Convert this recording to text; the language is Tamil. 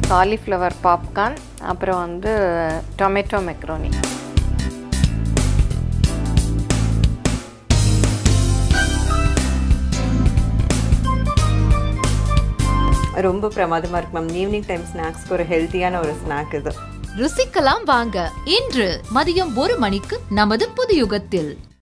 காலிஃப்ளவர் பாப்கார்ன், அப்புறம் வந்து டொமேட்டோ மெக்ரோனி. ரொம்ப பிரமாதமாக இருக்கு மேம். ஈவினிங் டைம் ஸ்நாக்ஸ்க்கு ஒரு ஹெல்த்தியான ஒரு ஸ்நாக் இது. ருசிக்கலாம் வாங்க. இன்று மதியம் 1 மணிக்கு நமது புது யுகத்தில்.